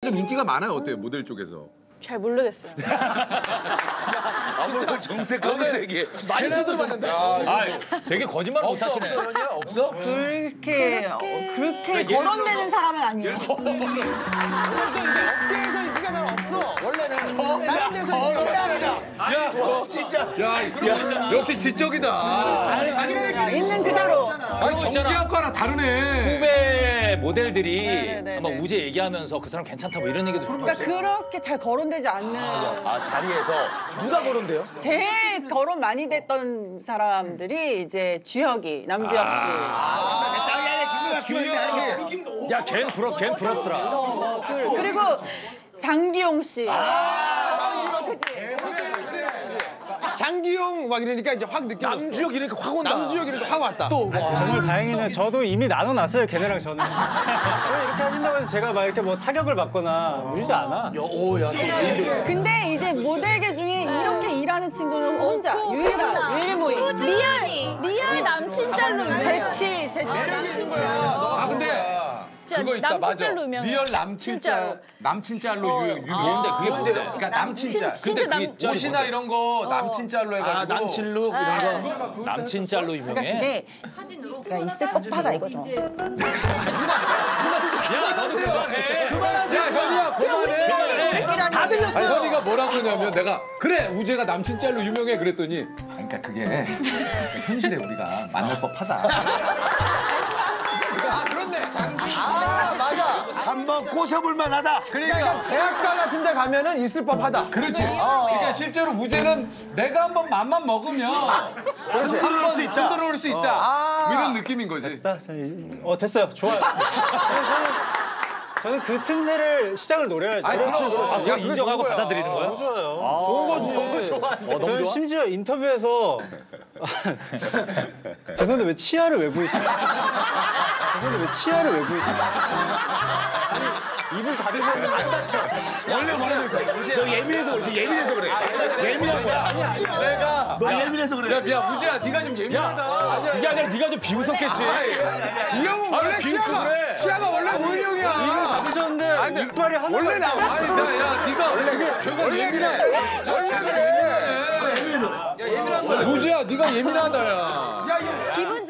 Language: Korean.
좀 인기가 많아요. 어때요? 모델 쪽에서? 잘 모르겠어요. 아무런 정색하면서 얘기해. 많이 뜯어봤는데. 되게 거짓말 못하시네. 없어? 그렇게 거론되는 사람은 아니에요. 업계에서 인기가 잘 없어. 원래는 다른 데서 진짜. 역시 지적이다. 자기네들끼리 있는 그대로. 아니 경제학과랑 다르네. 후배 모델들이 네네네네. 아마 우재 얘기하면서 그 사람 괜찮다 뭐 이런 얘기도 좀 그러니까 그렇게 잘 거론되지 않는. 아, 자리에서 누가 거론돼요? 제일 거론 많이 됐던 사람들이 이제 주혁이, 남주혁 씨. 야, 걘 부럽더라. 그리고 장기용 씨. 장기용 막 이러니까 이제 확 느껴졌어. 남주혁 이러니까 확 온다. 남주혁 이러니까 확 왔다. 또 뭐. 정말 다행이네요. 저도 이미 나눠놨어요, 걔네랑 저는. 왜 이렇게 하신다고 해서 제가 막 이렇게 뭐 타격을 받거나 이러지 않아. 근데 이제 모델계 중에 이렇게 일하는 친구는 혼자, 유일무이. 리얼 남친 짤로 재치. 매력이 있는 거야. 아 근데 그거 있다. 남친 맞아. 짤로 유명해. 리얼 남친 짤, 남친 짤로 유명해. 뭔데 그게 뭔데? 그러니까 남친 짤. 진짜 근데 그게 옷이나 이런 거 남친 짤로 해가지고. 남친룩 이런 거. 남친 짤로 유명해? 그게 있을 법하다 이거죠. 야, 너도 그만해. 야 현이야 그만해. 다 아니, 현이가 뭐라고 그러냐면 내가 그래 우재가 남친 짤로 유명해 그랬더니 그러니까 그게 현실에 우리가 만날 법하다. 아 그렇네. 아 맞아. 한번 꼬셔볼 만하다. 그러니까 대학가 같은 데 가면은 있을 법하다. 그렇지. 그러니까 실제로 우재는 내가 한번 맘만 먹으면 흔들어올 수 있다. 흔들어올 수 있다. 이런 느낌인 거지. 됐어요. 좋아요. 저는 그 틈새를 시장을 노려야죠. 아니, 그렇지, 그렇지. 그걸 인정하고 받아들이는 거야? 좋아요. 좋은 거지. 너무 좋아. 너무 저는 좋아? 심지어 인터뷰에서 죄송한데 왜 치아를 왜 보이시나요? 죄송한데 왜 치아를 왜 보이시나요? 입을 닫으셨는데 안 닫혀. 원래 너 예민해서 그래. 예민해서 그래. 예민한 거야. 내가 너 예민해서 그래. 야 우재야 네가 좀 예민하다. 그게 아니라 네가 좀 비웃었겠지. 이 형은 원래 비웃고 그래. 치아가 원래 보이는 형이야. 닫으셨는데 이빨이 하나가 원래 나와. 아니 야 네가 원래 죄가 예민해. 죄가 예민해. 야 예민한 거야. 우재야 네가 예민하다 야. 기분